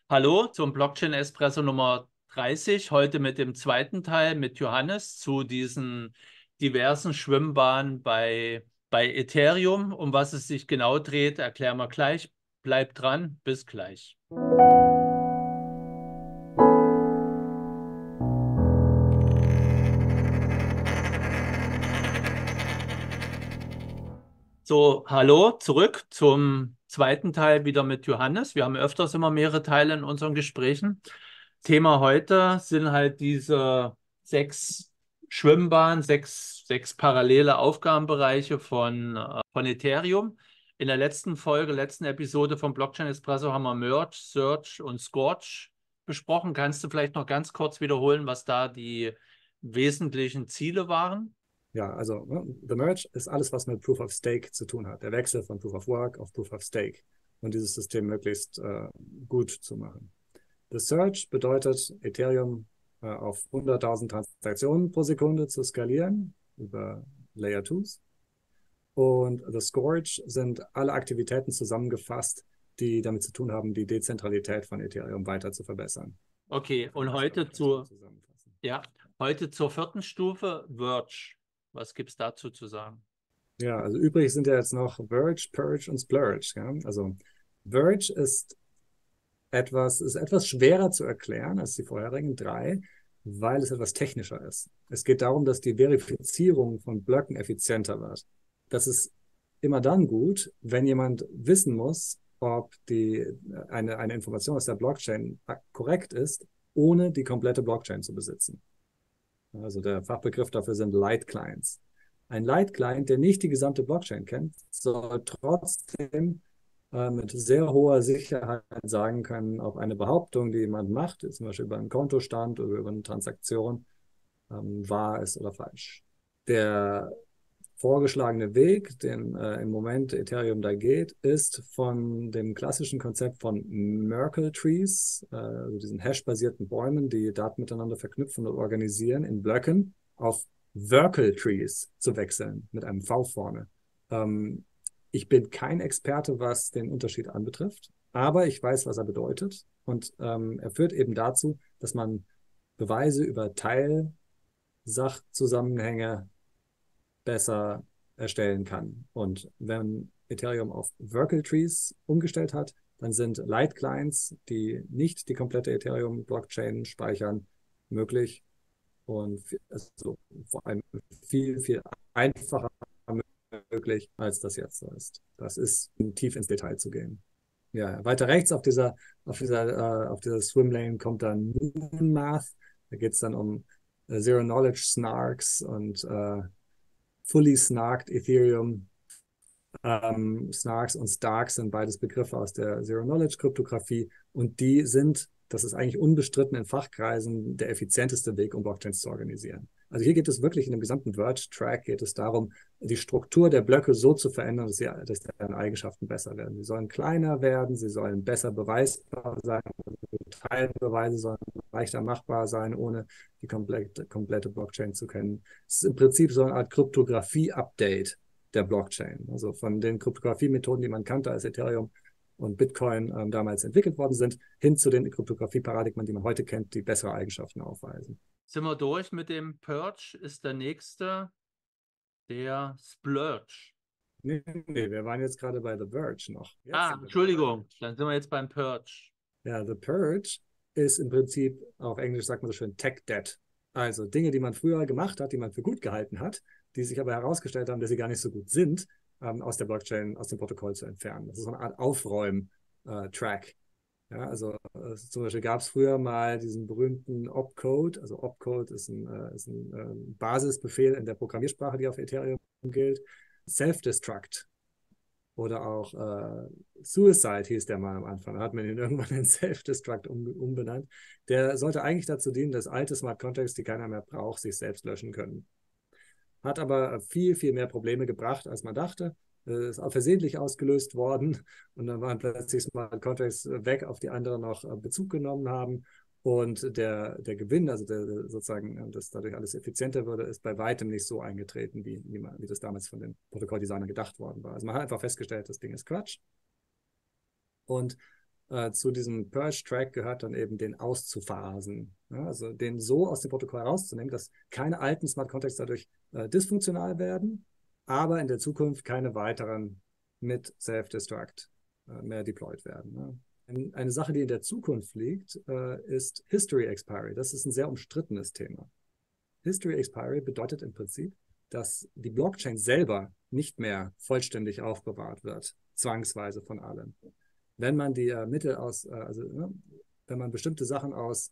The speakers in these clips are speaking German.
Hallo zum Blockchain Espresso Nummer 30. Heute mit dem zweiten Teil mit Johannes zu diesen diversen Schwimmbahnen bei Ethereum. Um was es sich genau dreht, erklären wir gleich. Bleibt dran, bis gleich. So, hallo, zurück zum zweiten Teil wieder mit Johannes. Wir haben öfters immer mehrere Teile in unseren Gesprächen. Thema heute sind halt diese sechs Schwimmbahnen, sechs parallele Aufgabenbereiche von Ethereum. In der letzten Folge, letzten Episode von Blockchain Espresso haben wir Merge, Search und Scorch besprochen. Kannst du vielleicht noch ganz kurz wiederholen, was da die wesentlichen Ziele waren? Ja, also The Merge ist alles, was mit Proof of Stake zu tun hat. Der Wechsel von Proof of Work auf Proof of Stake und dieses System möglichst gut zu machen. The Search bedeutet, Ethereum auf 100.000 Transaktionen pro Sekunde zu skalieren über Layer 2s. Und The Scourge sind alle Aktivitäten zusammengefasst, die damit zu tun haben, die Dezentralität von Ethereum weiter zu verbessern. Okay, und Das glaube heute ich ganz gut zu, zusammenfassen. ja, heute zur vierten Stufe, Verge. Was gibt es dazu zu sagen? Ja, also übrig sind ja jetzt noch Verge, Purge und Splurge. Ja? Also Verge ist etwas schwerer zu erklären als die vorherigen drei, weil es etwas technischer ist. Es geht darum, dass die Verifizierung von Blöcken effizienter wird. Das ist immer dann gut, wenn jemand wissen muss, ob eine Information aus der Blockchain korrekt ist, ohne die komplette Blockchain zu besitzen. Also der Fachbegriff dafür sind Light Clients. Ein Light Client, der nicht die gesamte Blockchain kennt, soll trotzdem mit sehr hoher Sicherheit sagen können, ob eine Behauptung, die jemand macht, zum Beispiel über einen Kontostand oder über eine Transaktion, wahr ist oder falsch. Der vorgeschlagene Weg, den im Moment Ethereum da geht, ist von dem klassischen Konzept von Merkle Trees, also diesen hash-basierten Bäumen, die Daten miteinander verknüpfen und organisieren in Blöcken, auf Verkle Trees zu wechseln, mit einem V vorne. Ähm, Ich bin kein Experte, was den Unterschied anbetrifft, aber ich weiß, was er bedeutet. Und er führt eben dazu, dass man Beweise über Teilsachzusammenhänge besser erstellen kann. Und wenn Ethereum auf Verkle Trees umgestellt hat, dann sind Light Clients, die nicht die komplette Ethereum-Blockchain speichern, möglich und also vor allem viel einfacher möglich, als das jetzt so ist. Das ist tief ins Detail zu gehen. Ja, weiter rechts auf dieser Swimlane kommt dann Moon Math. Da geht es dann um Zero Knowledge Snarks und Fully Snarked Ethereum. Snarks und Starks sind beides Begriffe aus der Zero-Knowledge-Kryptographie und die sind, das ist eigentlich unbestritten in Fachkreisen, der effizienteste Weg, um Blockchains zu organisieren. Also hier geht es wirklich in dem gesamten Verge-Track geht es darum, die Struktur der Blöcke so zu verändern, dass deren Eigenschaften besser werden. Sie sollen kleiner werden, sie sollen besser beweisbar sein, Teilbeweise sollen leichter machbar sein, ohne die komplette Blockchain zu kennen. Es ist im Prinzip so eine Art Kryptographie-Update der Blockchain. Also von den Kryptographie-Methoden, die man kannte, als Ethereum und Bitcoin damals entwickelt worden sind, hin zu den Kryptographie-Paradigmen, die man heute kennt, die bessere Eigenschaften aufweisen. Sind wir durch mit dem Purge? Ist der nächste der Splurge. Nee, wir waren jetzt gerade bei The Verge noch. Jetzt Ah, sind wir bei The Entschuldigung, Verge. dann sind wir jetzt beim Purge. Ja, The Purge ist im Prinzip, auf Englisch sagt man so schön, Tech Debt. Also Dinge, die man früher gemacht hat, die man für gut gehalten hat, die sich aber herausgestellt haben, dass sie gar nicht so gut sind, aus der Blockchain, aus dem Protokoll zu entfernen. Das ist so eine Art Aufräum-Track. Ja, also zum Beispiel gab es früher mal diesen berühmten Opcode. Also Opcode ist ein Basisbefehl in der Programmiersprache, die auf Ethereum gilt. Self-Destruct oder auch Suicide hieß der mal am Anfang. Da hat man ihn irgendwann in Self-Destruct umbenannt. Der sollte eigentlich dazu dienen, dass alte Smart Contracts, die keiner mehr braucht, sich selbst löschen können. Hat aber viel mehr Probleme gebracht, als man dachte. Ist auch versehentlich ausgelöst worden und dann waren plötzlich Smart Contracts weg, auf die andere noch Bezug genommen haben. Und der Gewinn, also sozusagen, dass dadurch alles effizienter würde, ist bei weitem nicht so eingetreten, wie das damals von den Protokolldesignern gedacht worden war. Also man hat einfach festgestellt, das Ding ist Quatsch. Und zu diesem Purge-Track gehört dann eben, den auszuphasen. Ja, also den so aus dem Protokoll rauszunehmen, dass keine alten Smart Contracts dadurch dysfunktional werden, aber in der Zukunft keine weiteren mit Self-Destruct mehr deployed werden. Ne? Eine Sache, die in der Zukunft liegt, ist History Expiry. Das ist ein sehr umstrittenes Thema. History Expiry bedeutet im Prinzip, dass die Blockchain selber nicht mehr vollständig aufbewahrt wird, zwangsweise von allen. Wenn man die Mittel aus, wenn man bestimmte Sachen aus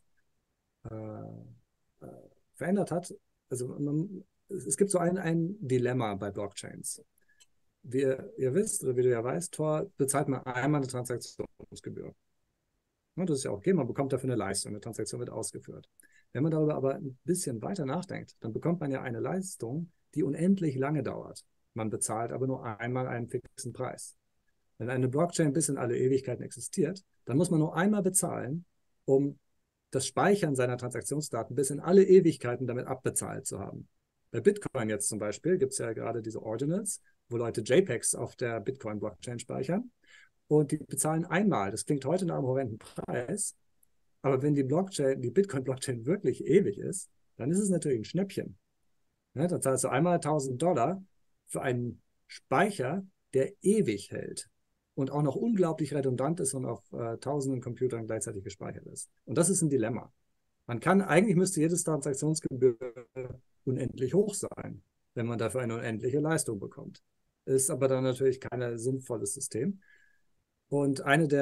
verändert hat, also es gibt so ein Dilemma bei Blockchains. Wie ihr wisst, oder wie du ja weißt, Tor, bezahlt man einmal eine Transaktionsgebühr. Ja, das ist ja auch okay, man bekommt dafür eine Leistung, eine Transaktion wird ausgeführt. Wenn man darüber aber ein bisschen weiter nachdenkt, dann bekommt man ja eine Leistung, die unendlich lange dauert. Man bezahlt aber nur einmal einen fixen Preis. Wenn eine Blockchain bis in alle Ewigkeiten existiert, dann muss man nur einmal bezahlen, um das Speichern seiner Transaktionsdaten bis in alle Ewigkeiten damit abbezahlt zu haben. Bei Bitcoin jetzt zum Beispiel gibt es ja gerade diese Ordinals, wo Leute JPEGs auf der Bitcoin-Blockchain speichern und die bezahlen einmal. Das klingt heute nach einem horrenden Preis, aber wenn die Bitcoin-Blockchain wirklich ewig ist, dann ist es natürlich ein Schnäppchen. Ja, dann zahlst du einmal $1.000 für einen Speicher, der ewig hält und auch noch unglaublich redundant ist und auf tausenden Computern gleichzeitig gespeichert ist. Und das ist ein Dilemma. Eigentlich müsste jedes Transaktionsgebühr unendlich hoch sein, wenn man dafür eine unendliche Leistung bekommt. Ist aber dann natürlich kein sinnvolles System. Und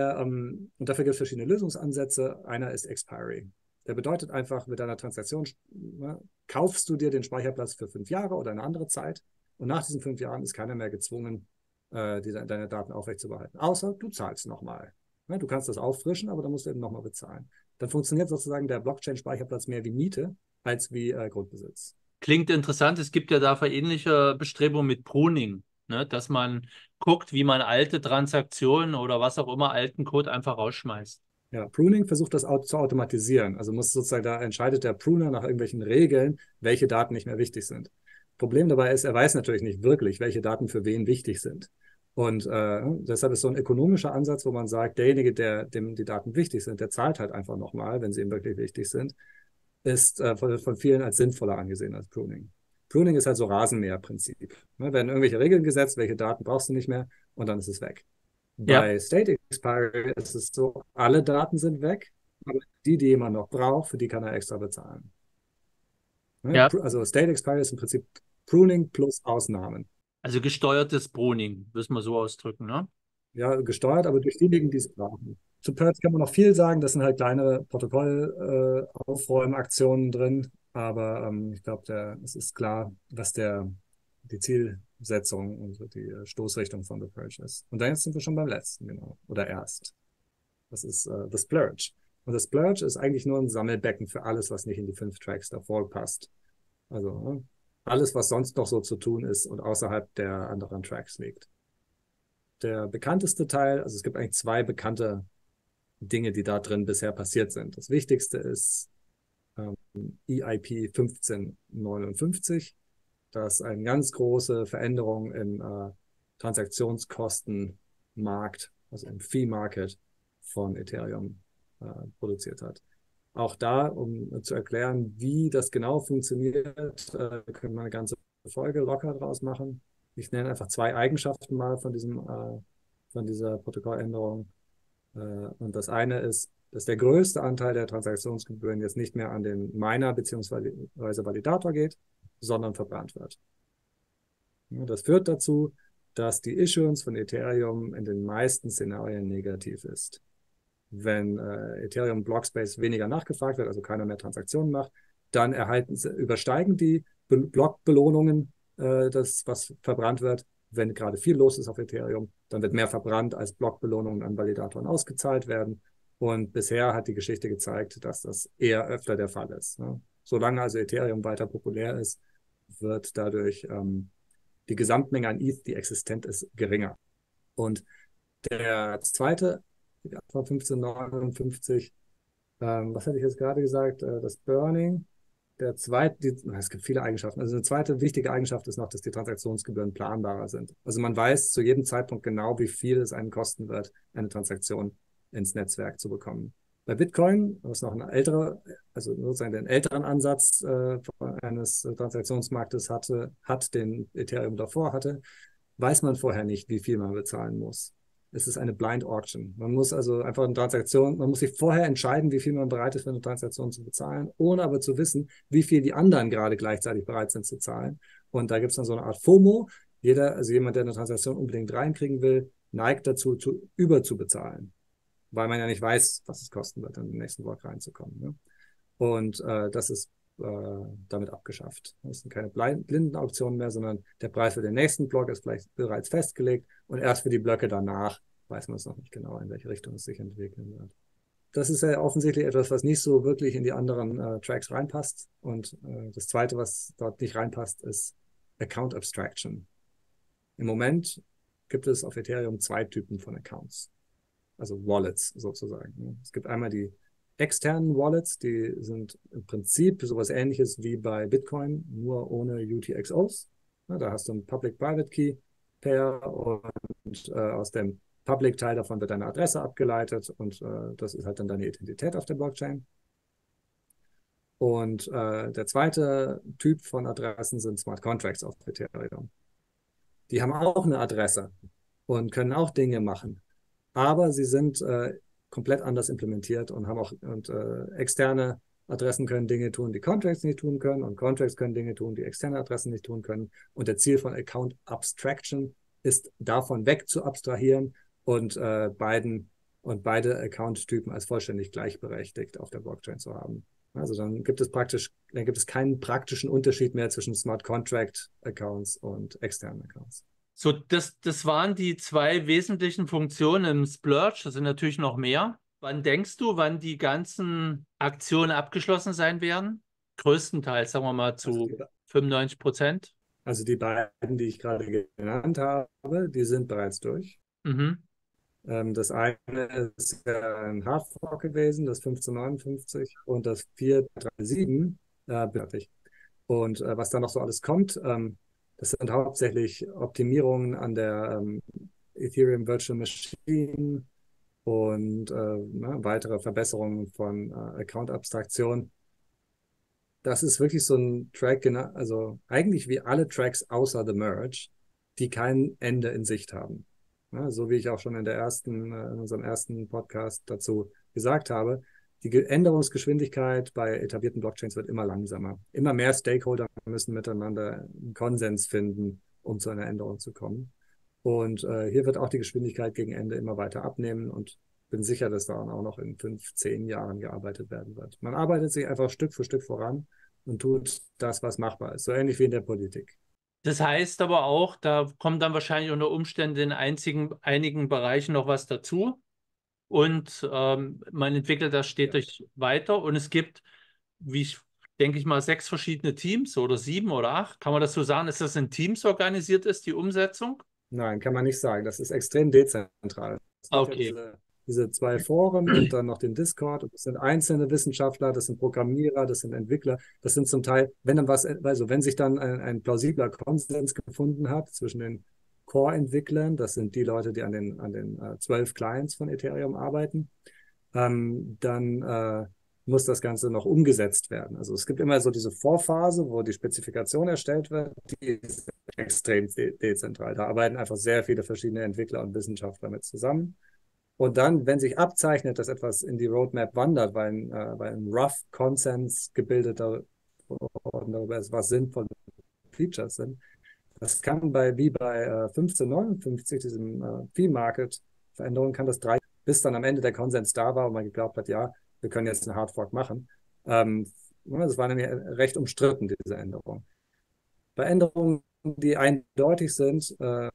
dafür gibt es verschiedene Lösungsansätze. Einer ist Expiry. Der bedeutet einfach, mit deiner Transaktion kaufst du dir den Speicherplatz für 5 Jahre oder eine andere Zeit. Und nach diesen 5 Jahren ist keiner mehr gezwungen, deine Daten aufrechtzuerhalten. Außer du zahlst nochmal. Ja, du kannst das auffrischen, aber dann musst du eben nochmal bezahlen. Dann funktioniert sozusagen der Blockchain-Speicherplatz mehr wie Miete als wie Grundbesitz. Klingt interessant. Es gibt ja dafür ähnliche Bestrebungen mit Pruning, ne? Dass man guckt, wie man alte Transaktionen oder was auch immer, alten Code einfach rausschmeißt. Ja, Pruning versucht das zu automatisieren. Also muss sozusagen, da entscheidet der Pruner nach irgendwelchen Regeln, welche Daten nicht mehr wichtig sind. Problem dabei ist, er weiß natürlich nicht wirklich, welche Daten für wen wichtig sind. Und deshalb ist so ein ökonomischer Ansatz, wo man sagt, derjenige, dem die Daten wichtig sind, der zahlt halt einfach nochmal, wenn sie ihm wirklich wichtig sind, ist von vielen als sinnvoller angesehen als Pruning. Pruning ist halt so Rasenmäherprinzip. Ne, werden irgendwelche Regeln gesetzt, welche Daten brauchst du nicht mehr und dann ist es weg. Ja, Bei State Expiry ist es so, alle Daten sind weg, aber die jemand noch braucht, für die kann er extra bezahlen. Ne? ja. Also State Expiry ist im Prinzip Pruning plus Ausnahmen. Also gesteuertes Pruning, müssen wir so ausdrücken, ne? Ja, gesteuert, aber durch diejenigen, die es brauchen. Zu Purge kann man noch viel sagen, das sind halt kleine Protokollaufräumaktionen drin, aber ich glaube, es ist klar, was die Zielsetzung und die Stoßrichtung von The Purge ist. Und dann jetzt sind wir schon beim letzten, genau, oder erst. Das ist The Splurge. Und das Splurge ist eigentlich nur ein Sammelbecken für alles, was nicht in die 5 Tracks davor passt. Also alles, was sonst noch so zu tun ist und außerhalb der anderen Tracks liegt. Der bekannteste Teil, also es gibt eigentlich 2 bekannte Dinge, die da drin bisher passiert sind. Das wichtigste ist EIP 1559. Das ist eine ganz große Veränderung im Transaktionskostenmarkt, also im Fee-Market von Ethereum produziert hat. Auch da, um zu erklären, wie das genau funktioniert, können wir eine ganze Folge locker draus machen. Ich nenne einfach 2 Eigenschaften mal von dieser Protokolländerung. Und das eine ist, dass der größte Anteil der Transaktionsgebühren jetzt nicht mehr an den Miner bzw. Validator geht, sondern verbrannt wird. Ja, das führt dazu, dass die Issuance von Ethereum in den meisten Szenarien negativ ist. Wenn Ethereum Blockspace weniger nachgefragt wird, also keiner mehr Transaktionen macht, dann übersteigen die Blockbelohnungen das, was verbrannt wird. Wenn gerade viel los ist auf Ethereum, dann wird mehr verbrannt, als Blockbelohnungen an Validatoren ausgezahlt werden. Und bisher hat die Geschichte gezeigt, dass das eher öfter der Fall ist. Ne? Solange also Ethereum weiter populär ist, wird dadurch die Gesamtmenge an ETH, die existent ist, geringer. Und der zweite, von 1559, was hatte ich jetzt gerade gesagt? Das Burning. Es gibt viele Eigenschaften. Also eine zweite wichtige Eigenschaft ist noch, dass die Transaktionsgebühren planbarer sind. Also man weiß zu jedem Zeitpunkt genau, wie viel es einen kosten wird, eine Transaktion ins Netzwerk zu bekommen. Bei Bitcoin, was noch ein älterer, also sozusagen den älteren Ansatz eines Transaktionsmarktes hat, den Ethereum davor hatte, weiß man vorher nicht, wie viel man bezahlen muss. Es ist eine Blind Auction. Man muss also einfach eine Transaktion, man muss sich vorher entscheiden, wie viel man bereit ist, für eine Transaktion zu bezahlen, ohne aber zu wissen, wie viel die anderen gerade gleichzeitig bereit sind zu zahlen. Und da gibt es dann so eine Art FOMO. Also jemand, der eine Transaktion unbedingt reinkriegen will, neigt dazu, überzubezahlen, weil man ja nicht weiß, was es kosten wird, in den nächsten Block reinzukommen. Ne? Und das ist damit abgeschafft. Das sind keine blinden Auktionen mehr, sondern der Preis für den nächsten Block ist vielleicht bereits festgelegt und erst für die Blöcke danach weiß man es noch nicht genau, in welche Richtung es sich entwickeln wird. Das ist ja offensichtlich etwas, was nicht so wirklich in die anderen Tracks reinpasst. Und das Zweite, was dort nicht reinpasst, ist Account Abstraction. Im Moment gibt es auf Ethereum 2 Typen von Accounts, also Wallets sozusagen. Es gibt einmal die externen Wallets, die sind im Prinzip sowas Ähnliches wie bei Bitcoin, nur ohne UTXOs. Da hast du einen Public-Private Key Pair und aus dem Public-Teil davon wird deine Adresse abgeleitet und das ist halt dann deine Identität auf der Blockchain. Und der zweite Typ von Adressen sind Smart Contracts auf Ethereum. Die haben auch eine Adresse und können auch Dinge machen, aber sie sind komplett anders implementiert und haben auch externe Adressen können Dinge tun, die Contracts nicht tun können und Contracts können Dinge tun, die externe Adressen nicht tun können. Und der Ziel von Account Abstraction ist, davon weg zu abstrahieren und beide Account-Typen als vollständig gleichberechtigt auf der Blockchain zu haben. Also dann gibt es keinen praktischen Unterschied mehr zwischen Smart Contract Accounts und externen Accounts. So, das waren die 2 wesentlichen Funktionen im Splurge. Das sind natürlich noch mehr. Wann denkst du, wann die ganzen Aktionen abgeschlossen sein werden? Größtenteils, sagen wir mal, zu 95%. Also die beiden, die ich gerade genannt habe, die sind bereits durch. Mhm. Das eine ist ja ein Hardfork gewesen, das 1559 und das 437 fertig. Und was da noch so alles kommt, das sind hauptsächlich Optimierungen an der Ethereum Virtual Machine und weitere Verbesserungen von Account-Abstraktion. Das ist wirklich so ein Track, also eigentlich wie alle Tracks außer The Merge, die kein Ende in Sicht haben. Ja, so wie ich auch schon in unserem ersten Podcast dazu gesagt habe, die Änderungsgeschwindigkeit bei etablierten Blockchains wird immer langsamer. Immer mehr Stakeholder müssen miteinander einen Konsens finden, um zu einer Änderung zu kommen. Und hier wird auch die Geschwindigkeit gegen Ende immer weiter abnehmen und bin sicher, dass daran auch noch in 5, 10 Jahren gearbeitet werden wird. Man arbeitet sich einfach Stück für Stück voran und tut das, was machbar ist. So ähnlich wie in der Politik. Das heißt aber auch, da kommt dann wahrscheinlich unter Umständen in einigen Bereichen noch was dazu. Und man entwickelt das stetig weiter. Und es gibt, wie ich denke ich mal, 6 verschiedene Teams oder 7 oder 8. Kann man das so sagen, dass das in Teams organisiert ist, die Umsetzung? Nein, kann man nicht sagen. Das ist extrem dezentral. Es gibt ja Okay. diese 2 Foren und dann noch den Discord. Und das sind einzelne Wissenschaftler, das sind Programmierer, das sind Entwickler. Das sind zum Teil, wenn sich dann ein plausibler Konsens gefunden hat zwischen den Core-Entwicklern, das sind die Leute, die an den 12 Clients von Ethereum arbeiten, dann muss das Ganze noch umgesetzt werden. Also es gibt immer so diese Vorphase, wo die Spezifikation erstellt wird, die ist extrem dezentral. Da arbeiten einfach sehr viele verschiedene Entwickler und Wissenschaftler mit zusammen. Und dann, wenn sich abzeichnet, dass etwas in die Roadmap wandert, weil ein Rough Konsens gebildet worden darüber ist, was sinnvolle Features sind, das kann wie bei 1559, diesem Fee-Market-Veränderung, kann das bis dann am Ende der Konsens da war und man geglaubt hat, ja, wir können jetzt einen Hardfork machen. Das war nämlich recht umstritten, diese Änderung. Bei Änderungen, die eindeutig sind,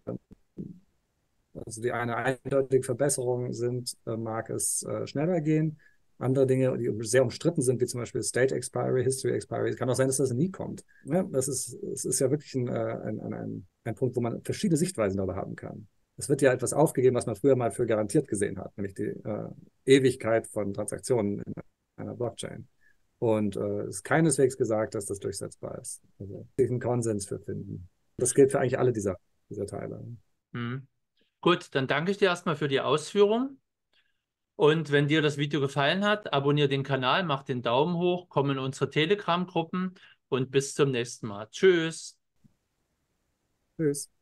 also die eine eindeutige Verbesserung sind, mag es schneller gehen. Andere Dinge, die sehr umstritten sind, wie zum Beispiel State Expiry, History Expiry, kann auch sein, dass das nie kommt. Ja, es ist ja wirklich ein Punkt, wo man verschiedene Sichtweisen darüber haben kann. Es wird ja etwas aufgegeben, was man früher mal für garantiert gesehen hat, nämlich die Ewigkeit von Transaktionen in einer Blockchain. Und es ist keineswegs gesagt, dass das durchsetzbar ist. Also einen Konsens für finden. Das gilt für eigentlich alle dieser Teile. Hm. Gut, dann danke ich dir erstmal für die Ausführung. Und wenn dir das Video gefallen hat, abonniere den Kanal, mach den Daumen hoch, komm in unsere Telegram-Gruppen und bis zum nächsten Mal. Tschüss. Tschüss.